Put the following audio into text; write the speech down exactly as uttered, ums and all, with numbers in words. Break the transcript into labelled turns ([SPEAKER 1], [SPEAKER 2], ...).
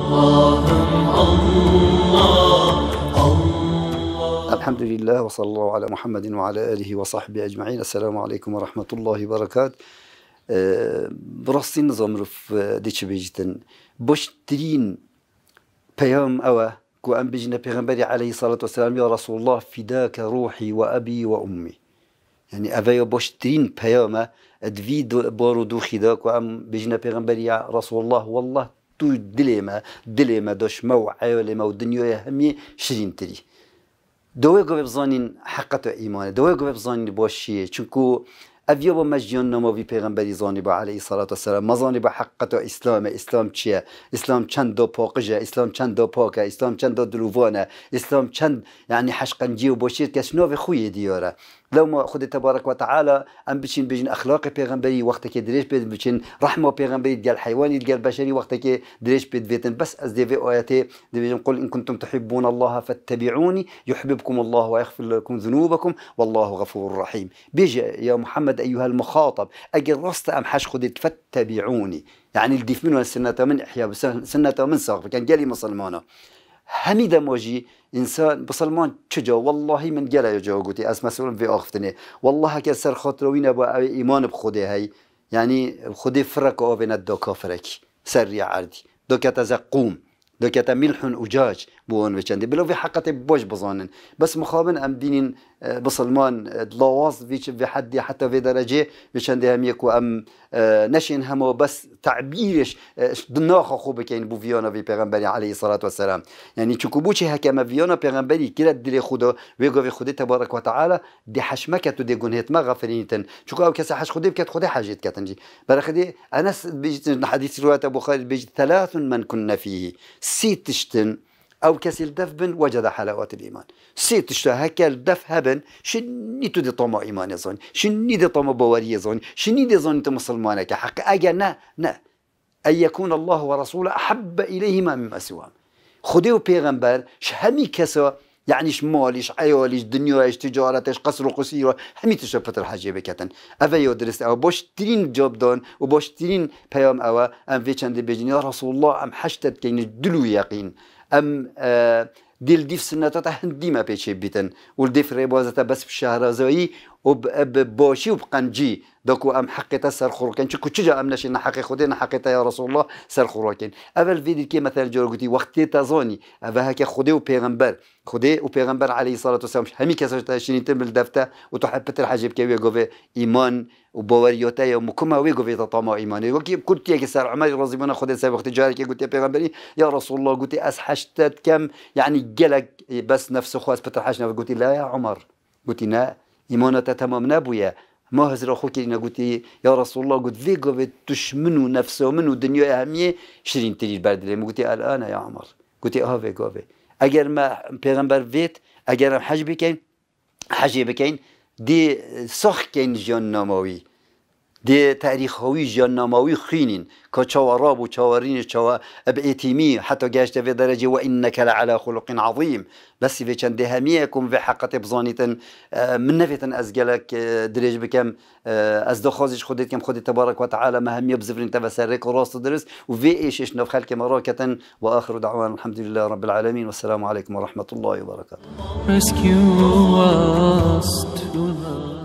[SPEAKER 1] الحمد لله وصلى الله على محمد وعلى آله وصحبه أجمعين. السلام عليكم ورحمة الله وبركاته. براستی نظام رف دیچ بیجتن باشترین پیام اوه کو ام بجنا پیغمبری علیه الصلاة والسلام یا رسول الله فداك روحي وأبي وأمي. يعني أبا باشترين پیامه ادوی بارو دو خدا کو ام بجنا پیغمبری رسول الله والله تو دلی ما دلی ما داش ما و عیال ما و دنیای همی شرین تری. دوای گوی بزنین حقیقت ایمان، دوای گوی بزنین باشیه، چونکو اویا با مجیان نماوی پیغمبری زانی با علیه الصلاة والسلام مزانی با حقیقت اسلام. اسلام چیه؟ اسلام چند دا پاقجه، اسلام چند دا پاکه، اسلام چند دا دلووانه، اسلام چند یعنی حشقنجی و باشید کس ناو خوی دیاره. لو ما خود تبارك وتعالى ام بچین بجن اخلاق پیغمبری وقتی که درش بید بچین رحمه پیغمبری دیگر حیوانی دیگر بشری وقتی که درش بید بیتن بس از دیوی آیاته دیوی قل ان کنتم تحبون الله فاتبعوني يحببكم الله ويغفر لكم ذنوبكم والله غفور رحيم. بيجي يا محمد ايها المخاطب اجل رست ام حش خدت فاتبعوني يعني الديف منه السنة من احياء سنة من ساق كان جالي مسلمانه حميدة موجي إنسان بسلمان چجا والله من جلا يجا قوتي أس مسؤول في آختني والله كسر خاطروين أبا إيمان بخده هاي يعني خده فرق أو بين الدو كافرك سريع عردي دو كتزقوم دو كتملح أجاج بون وشندي بلو في حقة باش بظانن بس مخابن أم دينين بسلمان دلاواز فيش في حد حتى في درجة وشندي هم يكو أم نشين همو بس تعبيرش دناخ خوب كين بو فيانا في پیغمبري عليه الصلاة والسلام يعني چكوبوچي هكما فيانا پیغمبري كلا دل خدا ويقو في خدا تبارك وتعالى دي حشمكت ودي گنهت ما غفرينتن چكو او كسا حش خدا بكت خدا حاجت كتنجي برخدي أنس بيجت حديث رواية بخاري بيجت ثلاث من كنا فيه سيتشتن أو كسل دف بن وجد حلاوة الإيمان. سيت اشتا هكال دف هبن شني تدي طما إيمان يزون شني دي طما بواري يزون شني دي زون مسلمانك حق أجا نا نا أن يكون الله ورسوله أحب إليهما مما سواهم. خديو بيغمبر شهمي كسا يعني شماليش عياليش دنيايش تجارتش قصر وقصيرة همي تشرفت الحاجة بكتن أفا يدرس أو باش ترين جاب دان وباش ترين بيام أو أم في چند بيجن يا رسول الله أم حشتت كين دلو يقين أم آه ديل ديف سنتاتا هندي ما بيشي بيتن والديف ريبوزتا بس بشهرزوي وباشي وبقنجي داكو ام حقيتا سر خروكين شكو تشجا ام نشي نحقي خدينا حقيتا يا رسول الله سر خروكين اول فيديو كي مثلا جورغوتي وقت تازوني افا هكا خدي وبيغمبر خدي وبيغمبر عليه الصلاه والسلام همي كاسه شنين تمل دفته وتحبت الحاجب كي غوفي ايمان وبوريوتا يوم كما وي غوفي طما ايماني وكي كنت يا سر عمر رضي الله خدي سبب وقت جاري كي قلت يا بيغمبري يا رسول الله قلت اسحشتت كم يعني جلك بس نفسه خواس بترحشنا قلت لا يا عمر قلت لا إيمانته تمام نبويا ما هزر أخوك إن قلت يا رسول الله قلت في قبل تشمنوا نفسه ومنو دنيا أهمية شرين تري البرد لي قلت الآن يا عمر قلت آه في قبل أجر ما بيغمبر فيت أجر ما حج بكين حج بكين دي صح كين جان نماوي دي تاريخ هوي جان نماوي خينين كشواراب وشوارين شوا بإتيمي حتى جاشت في درجة وإنك لعلى خلق عظيم بس في كان دهميكم في حقة بظانية من نفية أزجلك درج بكم أزدخازش خديت كم خديت تبارك وتعالى مهم يبزفرين تفسرك وراس تدرس وفي إيش إيش نفخل كم راكة وآخر دعوانا الحمد لله رب العالمين والسلام عليكم ورحمة الله وبركاته.